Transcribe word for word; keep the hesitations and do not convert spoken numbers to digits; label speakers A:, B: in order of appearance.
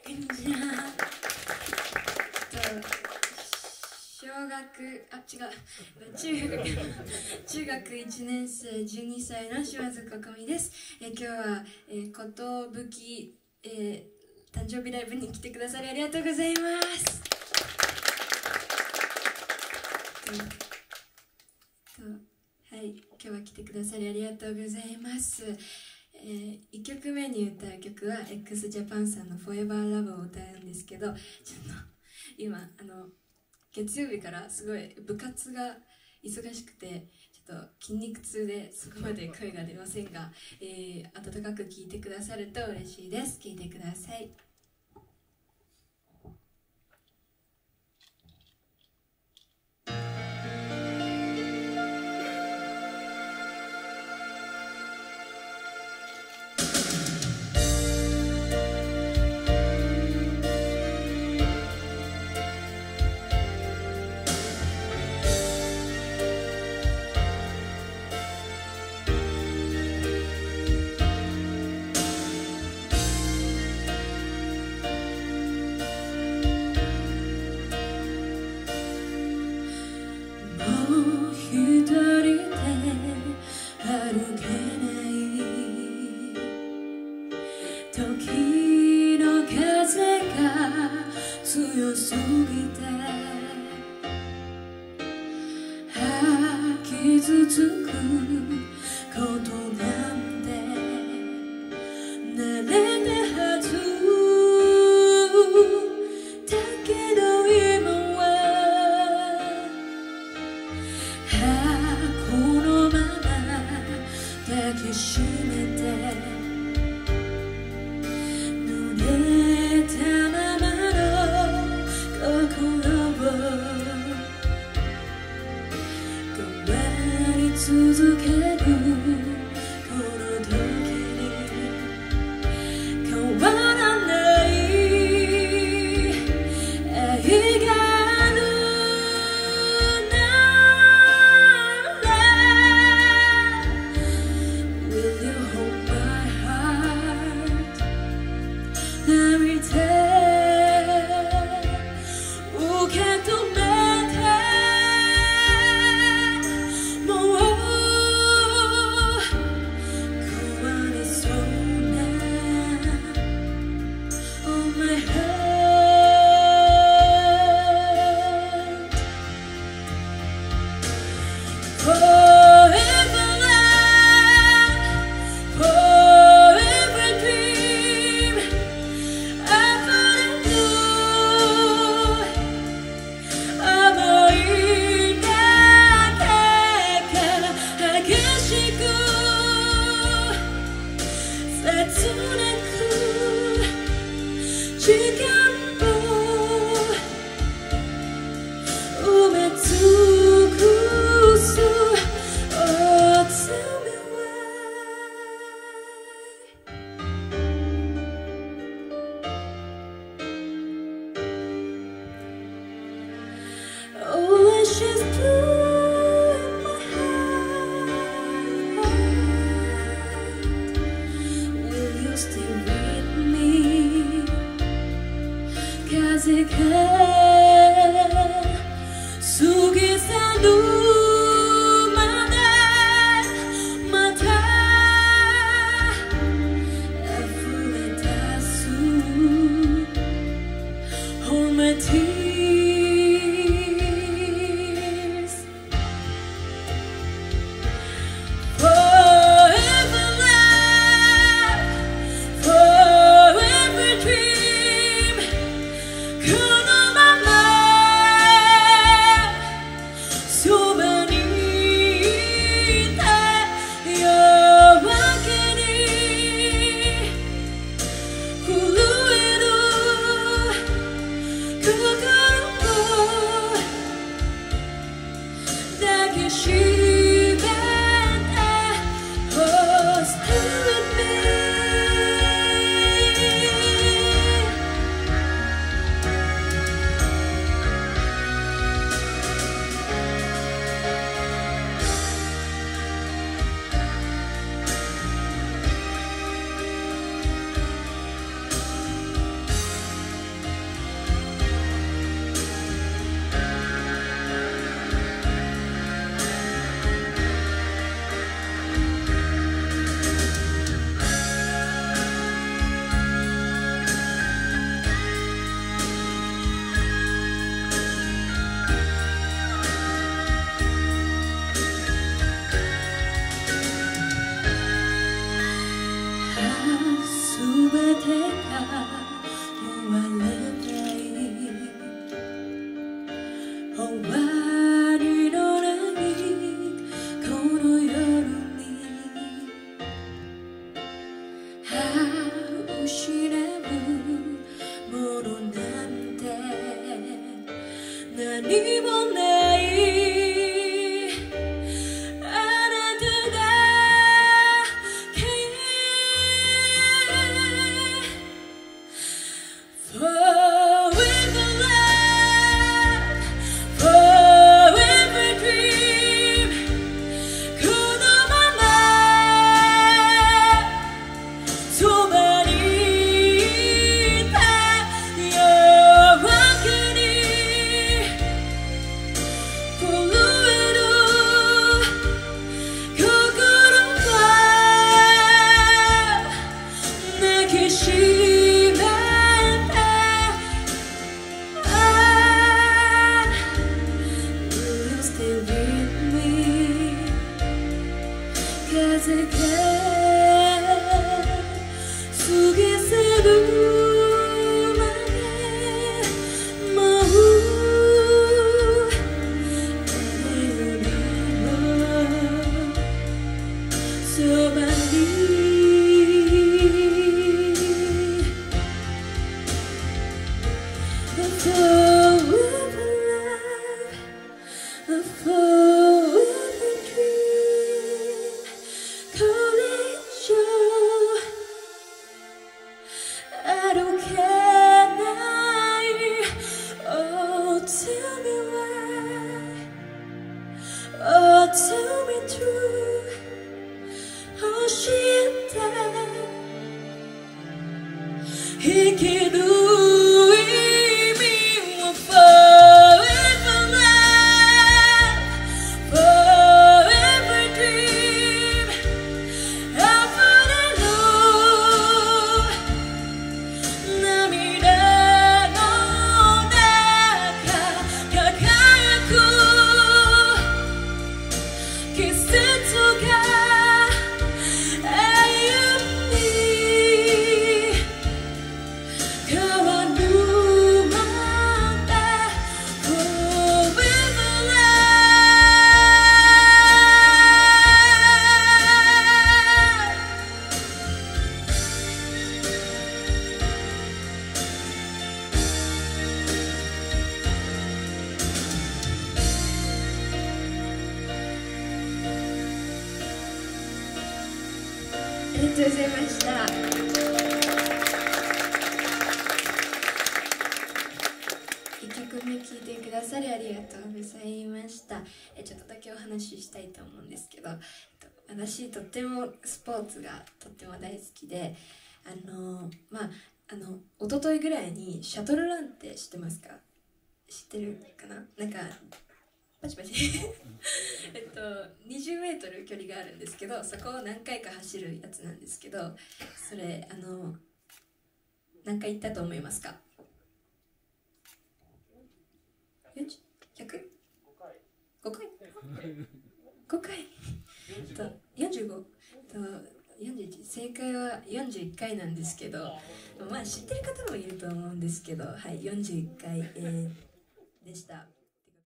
A: こんにちは。小学、あ、違う、中学、中学いちねん生、じゅうにさいの島津ここみです。え今日は、えー、ことぶき、えー、誕生日ライブに来てくださりありがとうございます。ととはい、今日は来てくださりありがとうございます。えー、いっきょくめに歌う曲は x ジャパンさんの Forever Love を歌うんですけど、ちょっと今あの月曜日からすごい部活が忙しくてちょっと筋肉痛でそこまで声が出ませんが、えー、温かく聴いてくださると嬉しいです。聴いてください。時の風が強すぎて傷つくことなんて慣れたはずだけど今はこのまま抱きしめて続けるこの時に変わらない愛があるなら Will you hold my heart 涙受け止め時間を埋め尽くす Oh, tell me why Oh, it's just blue in my heart Will you stay with me風が過ぎ去るまでまた溢れ出す Hold my tears Forever love Forever dreamこのままありがとうございました。いっきょくめ聴いてくださりありがとうございました。えちょっとだけお話ししたいと思うんですけど、私とってもスポーツがとっても大好きで、あのまああの一昨日ぐらいにシャトルランって知ってますか？知ってるかな？なんかパチパチえっとにじゅうメートル距離があるんですけど、そこを何回か走るやつなんですけど、それあの何回行ったと思いますか？ひゃく？ ごかい？ ごかいとよんじゅうごとよんじゅういち、正解はよんじゅういっかいなんですけど、まあ知ってる方もいると思うんですけど、はい、よんじゅういっかい、えー、でした。